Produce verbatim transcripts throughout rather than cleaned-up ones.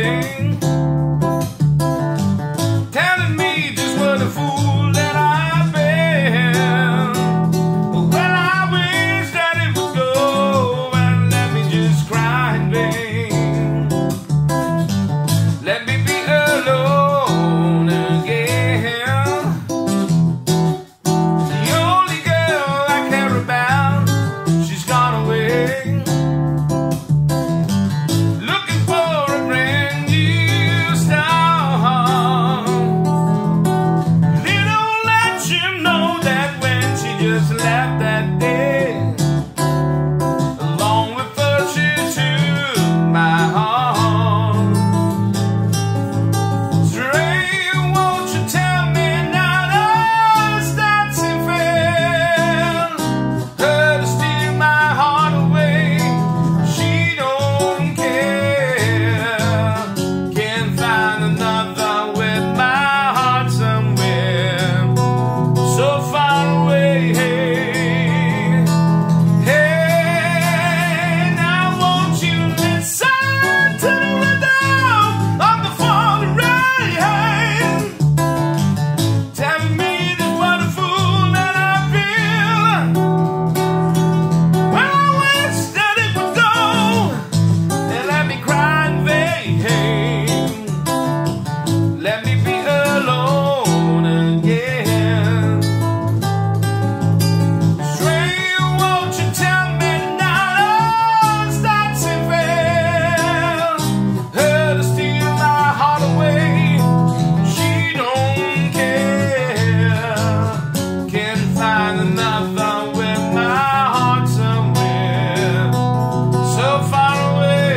ring, telling me just what a fool that I've been. Well, I wish that it would go and let me just cry in vain. Let me be alone again. The only girl I care about, she's gone away. Looking for a brand new start. Little let you know that when she just left that day, along with her she took my heart. Stray, won't you tell me now does that seem fair? Her to steal my heart away, she don't care. Can't find another with my heart somewhere so far away. Hey, now won't you listen to the rhythm of the falling rain, telling me just what a fool that I feel. Well, I wish that it would go and let me cry in vain. Let me be alone again. Stray, won't you tell me now does that seem fair? Her to steal my heart away, she don't care. Can't find another with my heart somewhere so far away.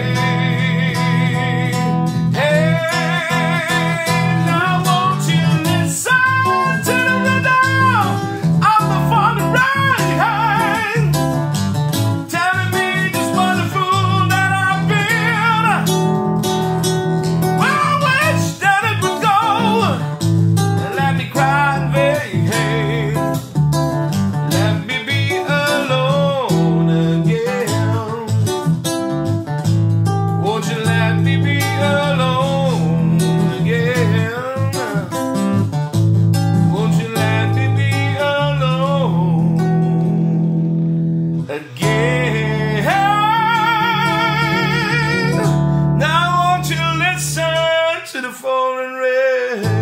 Hey, now won't you listen to the rhythm of the falling rain, telling me just what a fool that I've been. Well, I wish that it would go and let me cry in vain. Let me be alone again. Won't you let me be alone again? Won't you let me be alone again? Now won't you listen to the falling rain?